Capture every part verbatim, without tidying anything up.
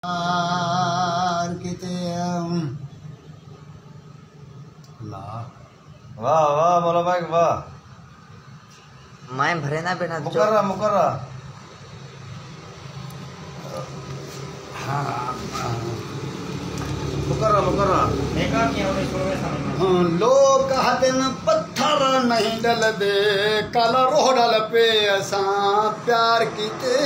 वाह वाह मौला भाई वाह। मैं भरे ना बेटा मुकर्रा मुकर्रा। मुकर्रा मुकर्रा। लोग कहते न पत्थर नहीं डल दे काला रोह डल पे असा प्यार कीते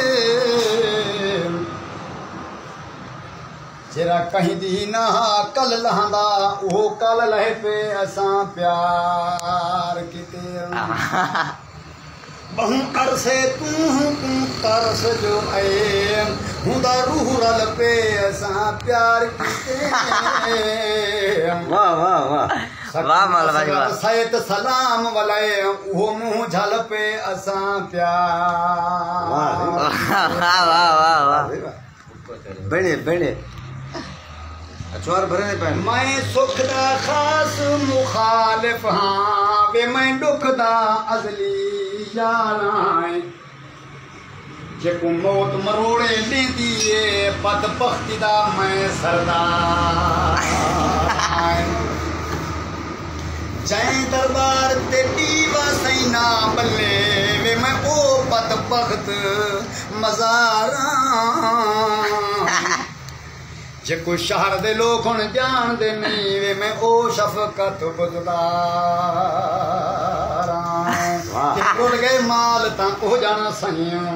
जरा कहीं दी ना कल लहंदा वो कल लहे पे असा प्यार कीते बहु अरसे तू तू तरस जो आए हुदा रूह रल पे असा प्यार कीते वाह वाह वाह वाह मौला भाई वाह। सैत सलाम वलाए वो मुंह झल पे असा प्यार वाह वाह वाह वाह। बड़े बड़े अचवार भरे ने पैन। मैं सुख दा खास मुखालिफ हाँ वे मैं दुख दा अजली यारा जेको मौत मरोड़े लेंदी है बदबख्ती दा मैं सरदार जै दरबार ते दीवा सैना बल्ले वे मैं ओ बदबख्त मज़ारा जेको शहर दे लोग हुण जान दे नी वे मैं ओ शफकत गुज़दार जे रुल गए माल तां ओ जाना सहियों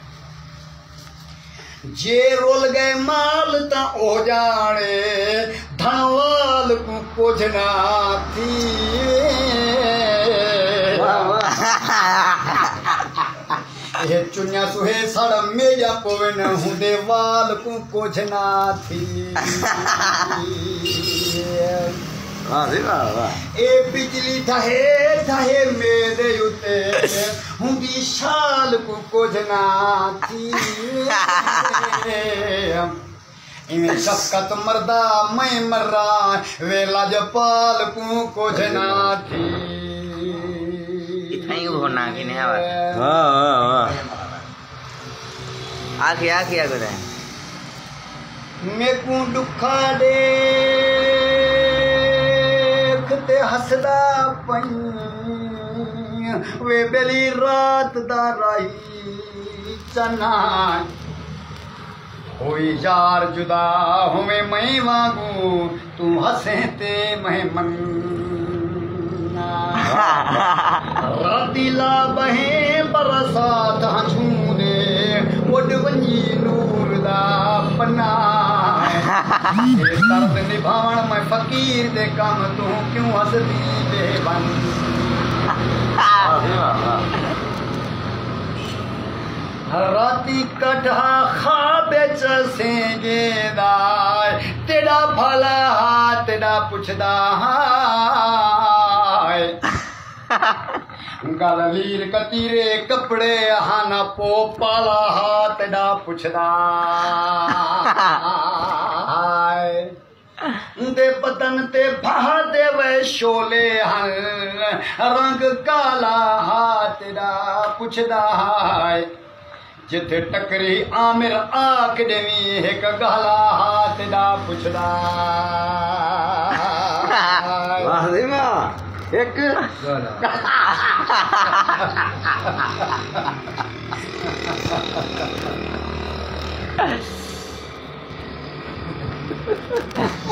जे रुल गए माल तां ओ जाने धनवाल को कुछ ना थी ये चुनिया सुहे सड़ मेजा पोवे न हुंदे वाल को कुछ ना थी ए बिजली ठहे ठहे मेरे उते हुंदी शाल को कुछ ना थी इमें शफकत मर्दा मैं मर्रा वे लाजपाल को कुछ ना थी इतना ही होना कि नहीं आवाज। वाह वाह वाह। आखी आखी आगे दे मैं को दुखा देखते हसदा पई वे बेली रात दा राही चना होई यार जुदा होवे मैं वांगू तू हसे ते मैं मन रातीला बहे बरसात हंसूने उड़ वञी नूर दा पन्ना दर्द निभावण मैं फकीर दे कम तू क्यों हसदी बेबन राती कटहा खाबे चसेंगे दाय तेरा भला हाथ तेरा पुछदा हाय गल लीर कतीरे कपड़े हाना पो पाला हाथ तेरा पुछदा हाय दे बदन ते भा दे वे शोले हन रंग काला हाथ तेरा पुछदा हाय जिथे टकरी आमिर आख देवी एक गला हाथ दा पुछदा वाह रे वाह एक गाना